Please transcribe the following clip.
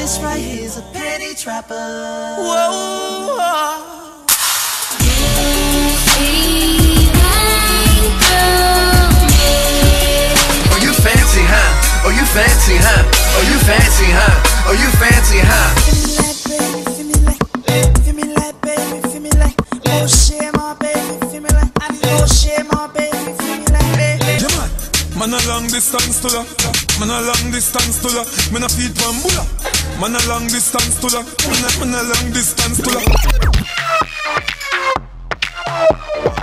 This right here's a penny trapper. Whoa. Oh, you fancy, huh? Oh, you fancy, huh? Oh, you fancy, huh? Oh, you fancy, huh? Feel me like, baby, feel me like, oh shit, my baby, feel me like, oh shit, my baby, feel me like, baby. Man a long distance to la, man a long distance to la, man a feed one bulla. Man a long distance to la, man a long distance to la.